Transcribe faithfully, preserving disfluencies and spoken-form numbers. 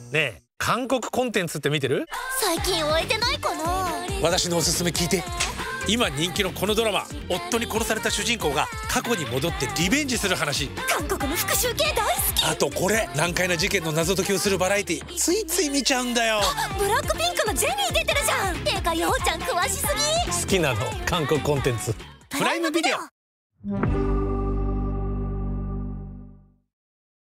ねえ、韓国コンテンツって見てる？ 最近終えてないかな。 私のおすすめ聞いて。今人気のこのドラマ、夫に殺された主人公が過去に戻ってリベンジする話。 韓国の復讐系大好き。 あとこれ、難解な事件の謎解きをするバラエティ、ついつい見ちゃうんだよ。 ブラックピンクのジェニー出てるじゃん。てかようちゃん詳しすぎ。 好きなの韓国コンテンツ。プライムビデオ。